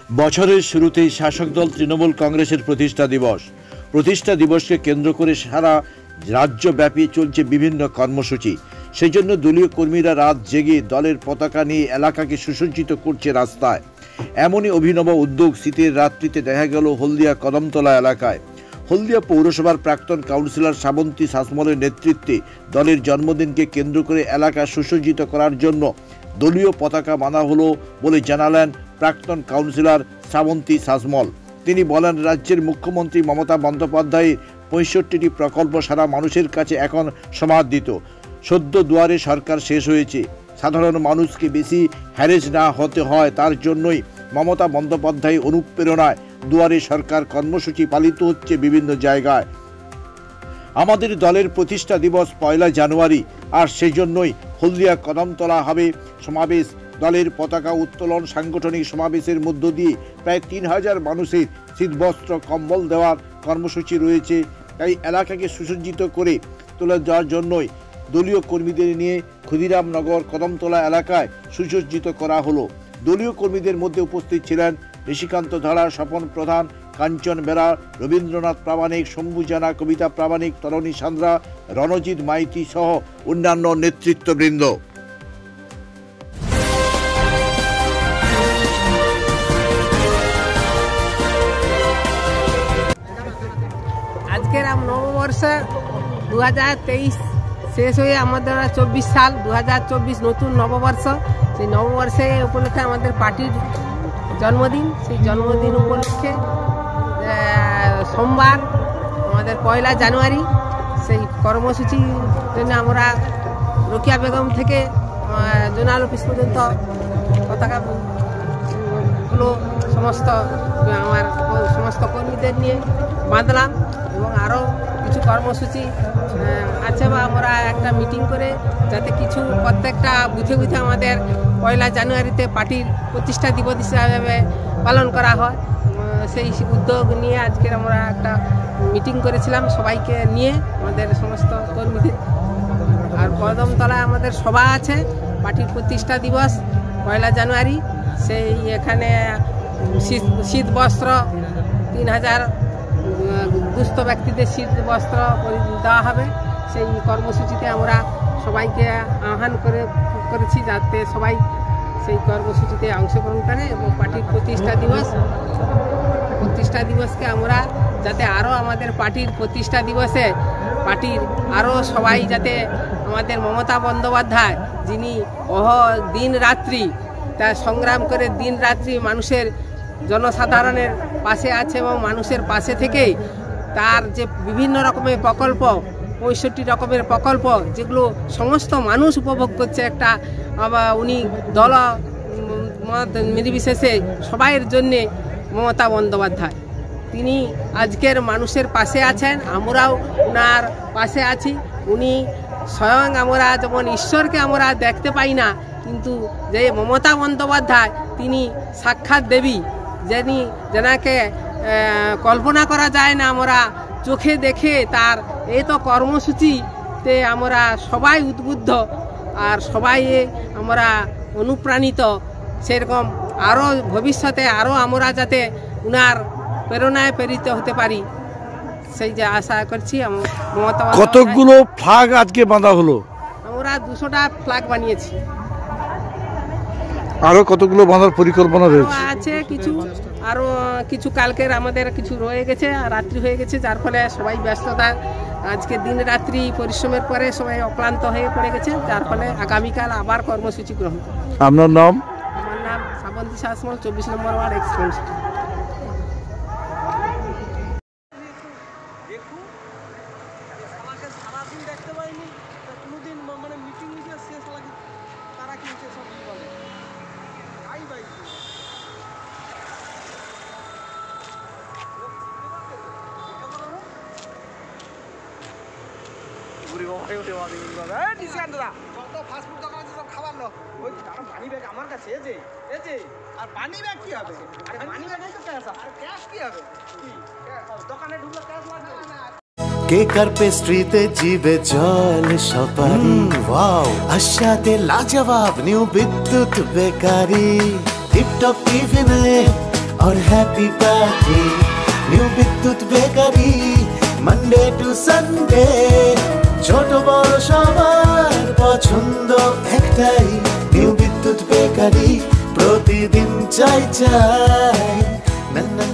বছরের শুরুতেই শাসক দল তৃণমূল কংগ্রেসের প্রতিষ্ঠা দিবসকে কেন্দ্র করে সারা রাজ্যব্যাপী চলছে বিভিন্ন কর্মসূচি। সেই জন্য দলীয় কর্মীরা রাত জেগে দলের পতাকা নিয়ে এলাকাকে সুসজ্জিত করছে রাস্তায়। এমনই অভিনব উদ্যোগ শীতের রাত্রিতে দেখা গেল হলদিয়া কদমতলা এলাকায়। হলদিয়া পৌরসভার প্রাক্তন কাউন্সিলর শ্রাবন্তী শাসমলের নেতৃত্বে দলের জন্মদিনকে কেন্দ্র করে এলাকা সুসজ্জিত করার জন্য দলীয় পতাকা বাঁধা হলো বলে জানালেন প্রাক্তন কাউন্সিলর শ্রাবন্তী শাসমল। তিনি বলেন, রাজ্যের মুখ্যমন্ত্রী মমতা বন্দ্যোপাধ্যায়ের ৬৫টি প্রকল্প সারা মানুষের কাছে এখন সমাদৃত। সদ্য দুয়ারে সরকার শেষ হয়েছে। সাধারণ মানুষকে বেশি হ্যারেস না হতে হয়, তার জন্যই মমতা বন্দ্যোপাধ্যায় অনুপ্রেরণায় দুয়ারে সরকার কর্মসূচি পালিত হচ্ছে বিভিন্ন জায়গায়। আমাদের দলের প্রতিষ্ঠা দিবস ১ জানুয়ারি, আর সেই জন্যই হলদিয়া কদমতলা হবে সমাবেশ। দলের পতাকা উত্তোলন, সাংগঠনিক সমাবেশের মধ্য দিয়ে প্রায় ৩,০০০ মানুষের শীতবস্ত্র কম্বল দেওয়ার কর্মসূচি রয়েছে। তাই এলাকাকে সুসজ্জিত করে তুলে দেওয়ার জন্যই দলীয় কর্মীদের নিয়ে ক্ষুদিরামনগর কদমতলা এলাকায় সুসজ্জিত করা হলো। দলীয় কর্মীদের মধ্যে উপস্থিত ছিলেন ঋষিকান্ত ধারা, স্বপন প্রধান, কাঞ্চন বেরা, রবীন্দ্রনাথ প্রামাণিক, শম্ভু জানা, কবিতা প্রামাণিক, তরণী সান্দ্রা, রণজিৎ মাইতি সহ অন্যান্য নেতৃত্ববৃন্দ। আজকের নববর্ষ 2023 শেষ হয়ে আমাদের 24 সাল 2024 নতুন নববর্ষ। সেই নববর্ষে উপলক্ষে আমাদের পার্টির জন্মদিন। সেই জন্মদিন উপলক্ষে সোমবার আমাদের 1 জানুয়ারি সেই কর্মসূচির জন্য আমরা রোকিয়া বেগম থেকে জোনাল অফিস পর্যন্ত পতাকাগুলো সমস্ত কর্মীদের নিয়ে বাঁধলাম। এবং আরও কিছু কর্মসূচি আছে, বা আমরা একটা মিটিং করে যাতে কিছু প্রত্যেকটা বুথে বুথে আমাদের 1 জানুয়ারিতে পার্টির প্রতিষ্ঠা দিবস হিসাবে পালন করা হয়। সেই উদ্যোগ নিয়ে আজকের আমরা একটা মিটিং করেছিলাম সবাইকে নিয়ে, আমাদের সমস্ত কর্মীদের। আর কদমতলায় আমাদের সভা আছে পার্টির প্রতিষ্ঠা দিবস 1 জানুয়ারি। সেই এখানে শীত বস্ত্র ৩,০০০ দুস্থ ব্যক্তিদের শীত বস্ত্র দেওয়া হবে। সেই কর্মসূচিতে আমরা সবাইকে আহ্বান করেছি যাতে সবাই সেই কর্মসূচিতে অংশগ্রহণ করে। এবং পার্টির প্রতিষ্ঠা দিবসকে আমরা যাতে আরও আমাদের পার্টির প্রতিষ্ঠা দিবসে পার্টির আরও সবাই যাতে আমাদের মমতা বন্দ্যোপাধ্যায়, যিনি দিন রাত্রি তা সংগ্রাম করে দিন রাত্রি মানুষের জনসাধারণের পাশে আছে এবং মানুষের পাশে থেকেই তার যে বিভিন্ন রকমের প্রকল্প, ৬৫ রকমের প্রকল্প যেগুলো সমস্ত মানুষ উপভোগ করছে, একটা উনি দল নির্বিশেষে সবাইয়ের জন্যে মমতা বন্দ্যোপাধ্যায় তিনি আজকের মানুষের পাশে আছেন। আমরাও ওনার পাশে আছি। উনি স্বয়ং আমরা যেমন ঈশ্বরকে আমরা দেখতে পাই না, কিন্তু যে মমতা বন্দ্যোপাধ্যায় তিনি সাক্ষাৎ দেবী, যেনাকে কল্পনা করা যায় না আমরা চোখে দেখে। তার এই তো কর্মসূচিতে আমরা সবাই উদ্বুদ্ধ আর সবাই আমরা অনুপ্রাণিত। সেরকম আরও ভবিষ্যতে আরও আমরা যাতে উনার প্রেরণায় প্রেরিত হতে পারি, সেই যে আশা করছি। কতগুলো ফ্ল্যাগ আজকে বাঁধা হলো? আমরা 200টা ফ্ল্যাগ বানিয়েছি। আরো কতগুলো বাঁধার পরিকল্পনা রয়েছে? আছে আরো কিছু কালকের আমাদের কিছু রয়ে গেছে, আর রাত্রি হয়ে গেছে, যার ফলে সবাই ব্যস্ততা আজকে দিন রাত্রি পরিশ্রমের পরে সবাই অক্লান্ত হয়ে পড়ে গেছে, যার ফলে আগামীকাল আবার কর্মসূচি গ্রহণ। আপনার নাম? আমার নাম শ্রাবন্তী শাসমল, 24 নম্বর ওয়ার্ড এক্সপেন্স। কেকার পেস্ট্রিতে জিবে জল সপারি, ওয়াও আশাতে লাজবাব নিউ বিদ্যুৎ বেকারি, টিপটপ টিফিনে और happy party new Bidyut bakery Monday to Sunday ছোট বড় সবার পছন্দ একটাই নিউ বিদ্যুৎ বেকারি প্রতিদিন চাই চাই না না